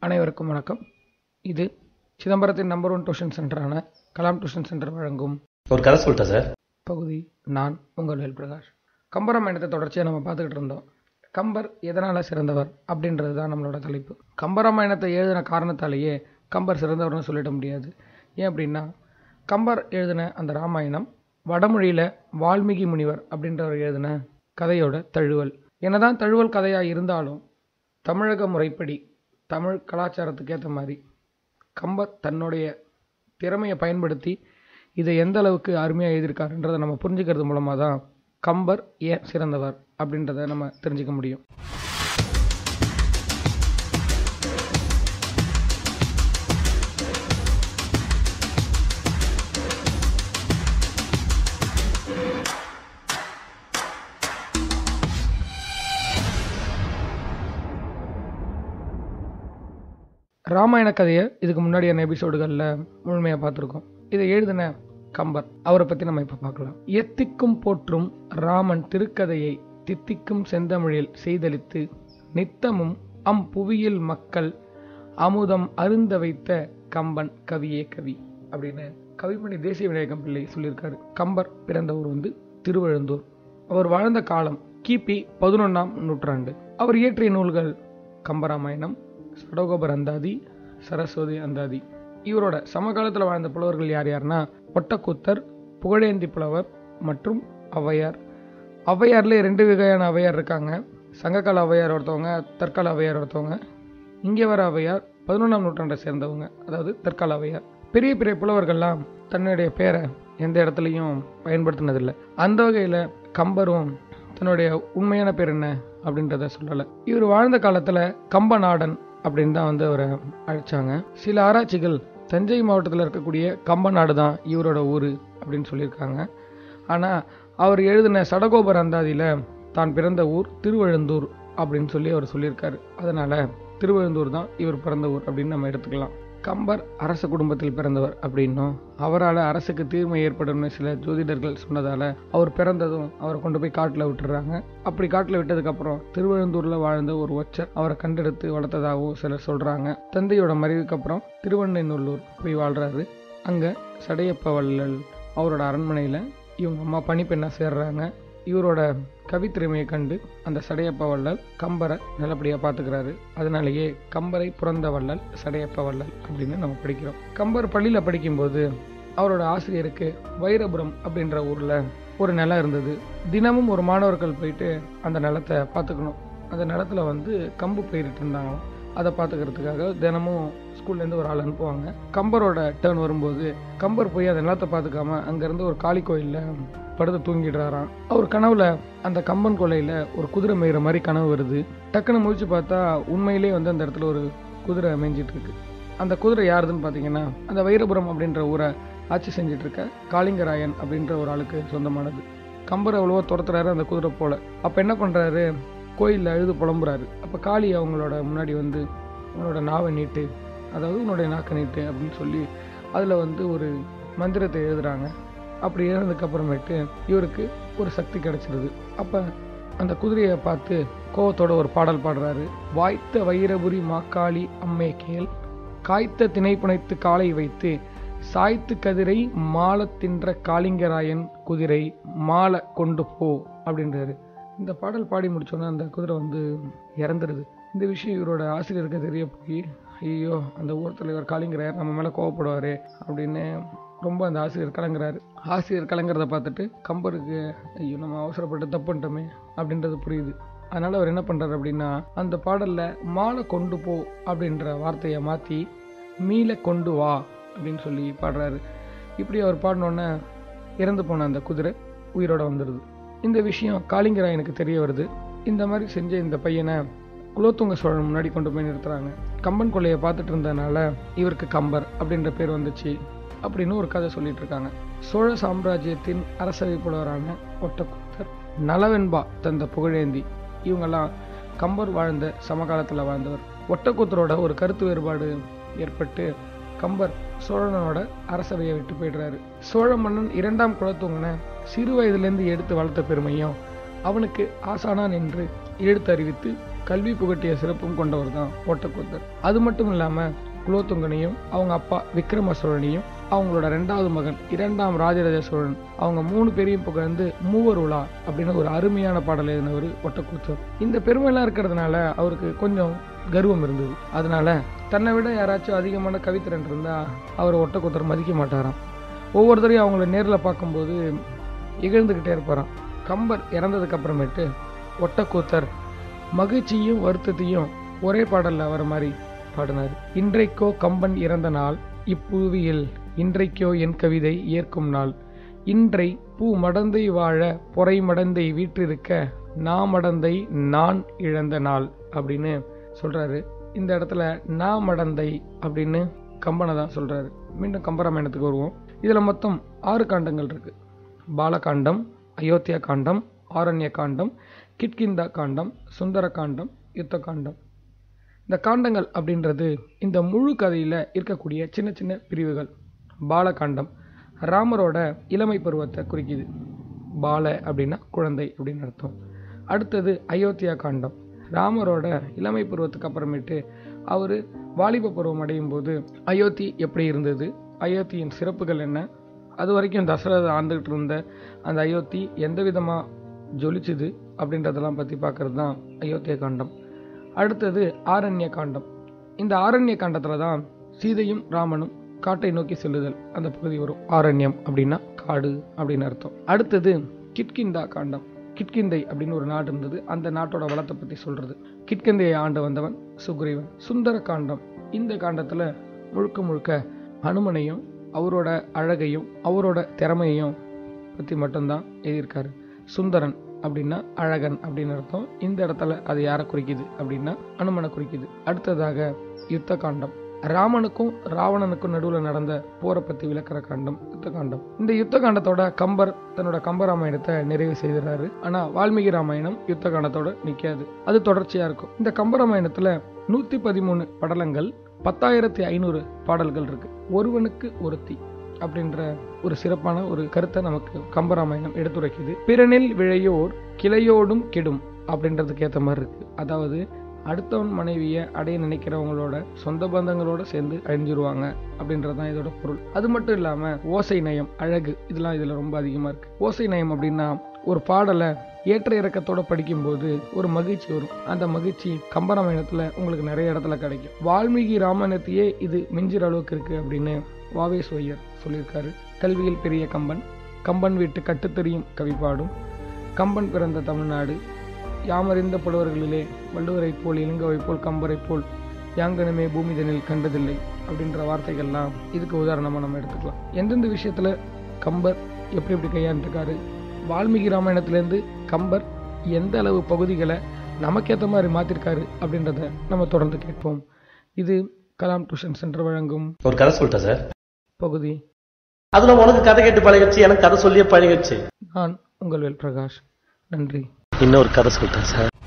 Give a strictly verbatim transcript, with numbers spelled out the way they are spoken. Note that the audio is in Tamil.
அனைவருக்கும் வணக்கம். இது சிதம்பரத்தின் நம்பர் ஒன் டியூஷன் சென்டரான கலாம் டியூஷன் சென்டர் வழங்கும் ஒரு கதை சொல்லிட்டேன் சார் பகுதி. நான் உங்கள் வேல் பிரகாஷ். கம்பராமாயணத்தை தொடர்ச்சியாக நம்ம பார்த்துக்கிட்டு இருந்தோம். கம்பர் எதனால் சிறந்தவர் அப்படின்றது தான் நம்மளோட தலைப்பு. கம்பராமாயணத்தை எழுதின காரணத்தாலேயே கம்பர் சிறந்தவர்னு சொல்லிட முடியாது. ஏன் அப்படின்னா, கம்பர் எழுதின அந்த ராமாயணம் வடமொழியில் வால்மீகி முனிவர் அப்படின்றவர் எழுதின கதையோட தழுவல். என்னதான் தழுவல் கதையாக இருந்தாலும் தமிழக முறைப்படி தமிழ் கலாச்சாரத்துக்கு ஏற்ற மாதிரி கம்பர் தன்னுடைய திறமையை பயன்படுத்தி இதை எந்த அளவுக்கு அருமையாக எழுதியிருக்காருன்றதை நம்ம புரிஞ்சுக்கிறது மூலமாக தான் கம்பர் ஏன் சிறந்தவர் அப்படின்றத நம்ம தெரிஞ்சுக்க முடியும். ராமாயண கதையை இதுக்கு முன்னாடியான எபிசோடுகளில் முழுமையாக பார்த்துருக்கோம். இதை எழுதின கம்பர், அவரை பற்றி நம்ம இப்போ பார்க்கலாம். எத்திக்கும் போற்றும் ராமன் திருக்கதையை தித்திக்கும் செந்தமிழில் செய்தளித்து நித்தமும் அம் புவியில் மக்கள் அமுதம் அருந்த வைத்த கம்பன் கவியே கவி அப்படின்னு கவிமணி தேசிய விநாயகம் பிள்ளை சொல்லியிருக்காரு. கம்பர் பிறந்த ஊர் வந்து திருவழுந்தூர். அவர் வாழ்ந்த காலம் கிபி பதினொன்றாம் நூற்றாண்டு. அவர் இயற்றிய நூல்கள் கம்பராமாயணம், சடகோபர் அந்தாதி, சரஸ்வதி அந்தாதி. இவரோட சமகாலத்தில் வாழ்ந்த புலவர்கள் யார் யாருன்னா ஒட்டக்கூத்தர், புகழேந்தி புலவர் மற்றும் ஔவையார். ஔவையார்லேயே ரெண்டு வகையான ஔவையார் இருக்காங்க. சங்ககால ஔவையார் ஒருத்தவங்க, தற்கால ஔவையார் ஒருத்தவங்க. இங்கே வர ஔவையார் பதினொன்றாம் நூற்றாண்டை சேர்ந்தவங்க, அதாவது தற்கால ஔவையார். பெரிய பெரிய புலவர்கள்லாம் தன்னுடைய பேரை எந்த இடத்துலையும் பயன்படுத்தினதில்லை. அந்த வகையில் கம்பரும் தன்னுடைய உண்மையான பேர் என்ன அப்படின்றத சொல்லலை. இவர் வாழ்ந்த காலத்தில் கம்பநாடன் அப்படின்னு தான் வந்து அவரை அழைச்சாங்க. சில ஆராய்ச்சிகள் தஞ்சை மாவட்டத்தில் இருக்கக்கூடிய கம்பநாடு தான் இவரோட ஊர் அப்படின்னு சொல்லியிருக்காங்க. ஆனால் அவர் எழுதின சடகோபர் அந்தாதியில் தான் பிறந்த ஊர் திருவழுந்தூர் அப்படின்னு சொல்லி அவர் சொல்லியிருக்காரு. அதனால் திருவழுந்தூர் தான் இவர் பிறந்த ஊர் அப்படின்னு நம்ம எடுத்துக்கலாம். கம்பர் அரச குடும்பத்தில் பிறந்தவர் அப்படின்னும் அவரால் அரசுக்கு தீர்மை ஏற்படும்னு சில ஜோதிடர்கள் சொன்னதால் அவர் பிறந்ததும் அவரை கொண்டு போய் காட்டில் விட்டுறாங்க. அப்படி காட்டில் விட்டதுக்கப்புறம் திருவழுந்தூரில் வாழ்ந்த ஒரு ஒற்றர் அவரை கண்டெடுத்து வளர்த்ததாகவும் சிலர் சொல்கிறாங்க. தந்தையோட மறைவுக்கு அப்புறம் திருவண்ணைநல்லூர் போய் வாழ்கிறாரு. அங்கே சடையப்ப வள்ளல் அவரோட அரண்மனையில் இவங்க அம்மா பணிப்பெண்ணாக சேர்றாங்க. இவரோட கவித்திறமையை கண்டு அந்த சடையப்ப வள்ளல் கம்பரை நல்லபடியாக பார்த்துக்கிறாரு. அதனாலேயே கம்பரை புறந்த வள்ளல் சடையப்ப வள்ளல் அப்படின்னு நம்ம படிக்கிறோம். கம்பர் பள்ளியில் படிக்கும்போது அவரோட ஆசிரியருக்கு வைரபுரம் அப்படின்ற ஊரில் ஒரு நிலம் இருந்தது. தினமும் ஒரு மாணவர்கள் போயிட்டு அந்த நிலத்தை பார்த்துக்கணும். அந்த நிலத்தில் வந்து கம்பு பயிரிட்டு இருந்தாங்களாம். அதை பார்த்துக்கிறதுக்காக தினமும் ஸ்கூல்லேருந்து ஒரு ஆள் அனுப்புவாங்க. கம்பரோட டேர்ன் வரும்போது கம்பர் போய் அந்த நிலத்தை பார்த்துக்காம அங்கேருந்து ஒரு காளி கோயிலில் படுத்து தூங்கிடுறாராம். அவர் கனவுல அந்த கம்பன் கொலையில் ஒரு குதிரை மேய்கிற மாதிரி கனவு வருது. டக்குன்னு முழிச்சு பார்த்தா உண்மையிலே வந்து அந்த இடத்துல ஒரு குதிரை மேய்ஞ்சிட்டு இருக்கு. அந்த குதிரை யாருதுன்னு பார்த்தீங்கன்னா அந்த வைரபுரம் அப்படின்ற ஊரை ஆட்சி செஞ்சுட்டு இருக்க காளிங்கராயன் அப்படின்ற ஒரு ஆளுக்கு சொந்தமானது. கம்பர் அவ்வளோவா துரத்துறாரு அந்த குதிரை போல. அப்போ என்ன பண்ணுறாரு, கோயிலில் அழுது புலம்புறாரு. அப்போ காளி அவங்களோட முன்னாடி வந்து உன்னோட நாவை நீட்டு, அதாவது உன்னுடைய நாக்கை நீட்டு அப்படின்னு சொல்லி அதில் வந்து ஒரு மந்திரத்தை எழுதுறாங்க. அப்படி எழுதுனதுக்கப்புறமேட்டு இவருக்கு ஒரு சக்தி கிடைச்சிருது. அப்போ அந்த குதிரையை பார்த்து கோவத்தோட ஒரு பாடல் பாடுறாரு. வாய்த்த வைரபுரி மாக்காளி அம்மே கேள், காய்த்த திணை புனைத்து காலை வைத்து சாய்த்து கதிரை மாலை தின்ற காளிங்கராயன் குதிரை மாலை கொண்டு போ அப்படின்றாரு. இந்த பாடல் பாடி முடிச்சோன்னா அந்த குதிரை வந்து இறந்துருது. இந்த விஷயம் இவரோட ஆசிரியருக்கு தெரிய போய், ஐயோ அந்த ஊர் தலைவர் காளிங்கராயர் நம்ம மேலே கோவப்படுவார் அப்படின்னு ரொம்ப அந்த ஆசிரியர் கலங்குறாரு. ஆசிரியர் கலங்கிறத பார்த்துட்டு கம்பருக்கு ஐயோ நம்ம அவசரப்பட்டு தப்புன்ட்டோமே அப்படின்றது புரியுது. அதனால் அவர் என்ன பண்ணுறாரு அப்படின்னா அந்த பாடலில் மாலை கொண்டு போ அப்படின்ற வார்த்தையை மாற்றி மீளை கொண்டு வா அப்படின்னு சொல்லி பாடுறாரு. இப்படி அவர் பாடினோன்னே இறந்து போன அந்த குதிரை உயிரோட வந்துடுது. இந்த விஷயம் காளிங்கராயனுக்கு தெரிய வருது. இந்த மாதிரி செஞ்ச இந்த பையனை குலோத்துங்க சோழன் முன்னாடி கொண்டு போய் நிறுத்துறாங்க. கம்பன் கொள்ளையை பார்த்துட்டு இருந்ததுனால இவருக்கு கம்பர் அப்படின்ற பேர் வந்துச்சு அப்படின்னு ஒரு கதை சொல்லிட்டு இருக்காங்க. சோழ சாம்ராஜ்யத்தின் அரசவை புலவரான ஒட்டக்கூத்தர், நலவென்பா தந்த புகழேந்தி இவங்கெல்லாம் கம்பர் வாழ்ந்த சமகாலத்தில் வாழ்ந்தவர். ஒட்டக்கூத்தரோட ஒரு கருத்து வேறுபாடு ஏற்பட்டு கம்பர் சோழனோட அரசவையை விட்டு போயிடுறாரு. சோழ மன்னன் இரண்டாம் குலோத்துங்கனை சிறு வயதிலேருந்து எடுத்து வளர்த்த பெருமையும் அவனுக்கு ஆசானான் என்று எடுத்து அறிவித்து கல்வி புகட்டிய சிறப்பும் கொண்டவர் தான் ஒட்டக்கூத்தர். அது மட்டும் இல்லாம குலோத்துங்கனையும் அவங்க அப்பா விக்ரம சோழனையும் அவங்களோட ரெண்டாவது மகன் இரண்டாம் ராஜராஜ சோழன் அவங்க மூணு பேரையும் புகழ்ந்து மூவர் உலா அப்படின்னு ஒரு அருமையான பாடல் எழுதினவர் ஒட்டக்கூத்தர். இந்த பெருமையெல்லாம் இருக்கிறதுனால அவருக்கு கொஞ்சம் கர்வம் இருந்தது. அதனால தன்னை விட யாராச்சும் அதிகமான கவித்திறன் இருந்தா அவர் ஒட்டக்கூத்தர் மதிக்க மாட்டாராம். ஒவ்வொருத்தரையும் அவங்கள நேரில் பார்க்கும்போது இகழ்ந்துக்கிட்டே இருப்பாராம். கம்பர் இறந்ததுக்கு அப்புறமேட்டு ஒட்டக்கூத்தர் மகிழ்ச்சியும் வருத்தத்தையும் ஒரே பாடல்ல வர மாதிரி பாடினார். இன்றைக்கோ கம்பன் இறந்த நாள், இப்புவியில் இன்றைக்கோ என் கவிதை ஏற்கும் நாள், இன்றை பூ மடந்தை வாழ பொறை மடந்தை வீற்றிருக்க நான் மடந்தை நான் இழந்த நாள் அப்படின்னு சொல்றாரு. இந்த இடத்துல நான் மடந்தை அப்படின்னு கம்பனை தான் சொல்றாரு. மீண்டும் கம்பராமாயணத்துக்கு வருவோம். இதுல மொத்தம் ஆறு காண்டங்கள் இருக்கு. பாலகாண்டம், அயோத்தியா காண்டம், ஆரண்ய காண்டம், கிட்கிந்தா காண்டம், சுந்தர காண்டம், யுத்த காண்டம். இந்த காண்டங்கள் அப்படின்றது இந்த முழு கதையில இருக்கக்கூடிய சின்ன சின்ன பிரிவுகள். பாலகாண்டம் ராமரோட இளமை பருவத்தை குறிக்குது. பால அப்படின்னா குழந்தை அப்படின்னு அர்த்தம். அடுத்தது அயோத்தியா காண்டம், ராமரோட இளமை பருவத்துக்கு அப்புறமேட்டு அவரு வாலிப பருவம் அடையும் போது அயோத்தி எப்படி இருந்தது, அயோத்தியின் சிறப்புகள் என்ன, அது வரைக்கும் தசரத ஆண்டுகிட்டு இருந்த அந்த அயோத்தி எந்த விதமா ஜொலிச்சுது அப்படின்றதெல்லாம் பத்தி பார்க்கறது தான் அயோத்தியா காண்டம். அடுத்தது ஆரண்ய காண்டம். இந்த ஆரண்ய காண்டத்துல தான் சீதையும் ராமனும் காட்டை நோக்கி செல்லுதல் அந்த பகுதி வரும். ஆரண்யம் அப்படின்னா காடு அப்படின்னு அர்த்தம். அடுத்தது கிட்கிந்தா காண்டம். கிட்கிந்தை அப்படின்னு ஒரு நாடு இருந்தது. அந்த நாட்டோட வளத்தை பத்தி சொல்றது. கிட்கிந்தையை ஆண்டு வந்தவன் சுக்ரீவன். சுந்தர காண்டம். இந்த காண்டத்துல முழுக்க முழுக்க அனுமனையும் அவரோட அழகையும் அவரோட திறமையையும் பத்தி மட்டும்தான் எழுதியிருக்காரு. சுந்தரன் அப்படின்னா அழகன் அப்படின்னு அர்த்தம். இந்த இடத்துல அது யாரை குறிக்குது அப்படின்னா அனுமனை குறிக்குது. அடுத்ததாக யுத்த காண்டம். ராமனுக்கும் ராவணனுக்கும் நடுவில் நடந்த போரை பத்தி விளக்குற காண்டம் யுத்த காண்டம். இந்த யுத்த காண்டத்தோட கம்பர் தன்னோட கம்பராமாயணத்தை நிறைவு செய்கிறாரு. ஆனா வால்மீகி ராமாயணம் யுத்த காண்டத்தோட நிக்காது, அது தொடர்ச்சியா இருக்கும். இந்த கம்பராமாயணத்துல நூத்தி பதிமூணு படலங்கள், பத்தாயிரத்தி ஐநூறு பாடல்கள் இருக்கு. ஒருவனுக்கு ஒருத்தி அப்படின்ற ஒரு சிறப்பான ஒரு கருத்தை நமக்கு கம்பராமாயணம் எடுத்துரைக்குது. பிறனில் விழையோர் கிளையோடும் கெடும் அப்படின்றதுக்கு ஏற்ற மாதிரி இருக்கு. அதாவது அடுத்தவன் மனைவியை அடைய நினைக்கிறவங்களோட சொந்த பந்தங்களோட சேர்ந்து அழிஞ்சிருவாங்க அப்படின்றதுதான் இதோட பொருள். அது மட்டும் இல்லாம ஓசை நயம், அழகு, இதெல்லாம் இதுல ரொம்ப அதிகமா இருக்கு. ஓசை நயம் அப்படின்னா ஒரு பாடலை ஏற்ற இறக்கத்தோட படிக்கும்போது ஒரு மகிழ்ச்சி வரும். அந்த மகிழ்ச்சி கம்பராமாயணத்துல உங்களுக்கு நிறைய இடத்துல கிடைக்கும். வால்மீகி ராமாயணத்தையே இது மிஞ்சிற அளவுக்கு இருக்கு அப்படின்னு வாவே சோயர் சொல்லியிருக்காரு. கல்வியில் பெரிய கம்பன், கம்பன் வீட்டு கட்டுத்தெரியும் கவிப்பாடும், கம்பன் பிறந்த தமிழ்நாடு, யாமறிந்த புலவர்களிலே வள்ளுவரை போல் இளங்கவை போல் கம்பரை போல் யாங்கனமே பூமிதனில் கண்டதில்லை அப்படின்ற வார்த்தைகள்லாம் இதுக்கு உதாரணமா நம்ம எடுத்துக்கலாம். எந்தெந்த விஷயத்துல கம்பர் எப்படி எப்படி கையாண்டுருக்காரு, வால்மீகி ராமாயணத்திலேருந்து கம்பர் எந்த அளவு பகுதிகளை நமக்கேற்ற மாதிரி மாத்திருக்காரு அப்படின்றத நம்ம தொடர்ந்து கேட்போம். இது கலாம் டியூஷன் சென்டர் வழங்கும் ஒரு கதை சொல்லிட்டா சார் பகுதி. அதுல உனக்கு கதை கேட்டு பழகிடுச்சு, எனக்கு கதை சொல்லியே பழகிடுச்சு. நான் உங்கள் வேல் பிரகாஷ். நன்றி. இன்னொரு கதை சொல்லிட்டேன் சார்.